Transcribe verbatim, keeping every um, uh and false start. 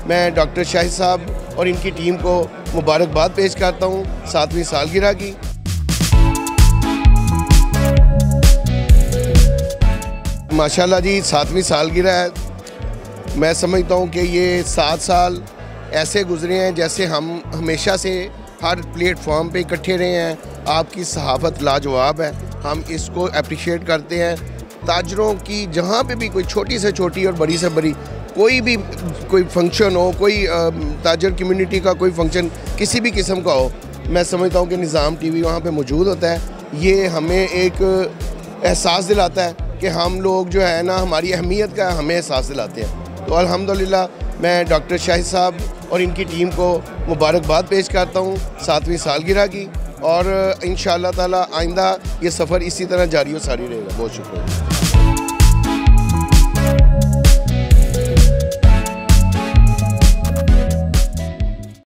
मैं डॉक्टर शाहिद साहब और इनकी टीम को मुबारकबाद पेश करता हूँ सातवीं सालगिरह की। माशाल्लाह जी, सातवीं सालगिरह है। मैं समझता हूँ कि ये सात साल ऐसे गुजरे हैं जैसे हम हमेशा से हर प्लेटफॉर्म पे इकट्ठे रहे हैं। आपकी सहाफ़त लाजवाब है, हम इसको अप्रिशिएट करते हैं। ताजरों की जहाँ पे भी कोई छोटी से छोटी और बड़ी से बड़ी कोई भी कोई फंक्शन हो, कोई ताजर कम्युनिटी का कोई फंक्शन किसी भी किस्म का हो, मैं समझता हूँ कि निज़ाम टीवी वहाँ पे मौजूद होता है। ये हमें एक एहसास दिलाता है कि हम लोग जो है ना, हमारी अहमियत का हमें एहसास दिलाते हैं। तो अल्हम्दुलिल्लाह मैं डॉक्टर शाहिद साहब और इनकी टीम को मुबारकबाद पेश करता हूँ सातवीं सालगिरह की, और इंशाअल्लाह ताला आइंदा ये सफ़र इसी तरह जारी व सारी रहेगा। बहुत शुक्रिया।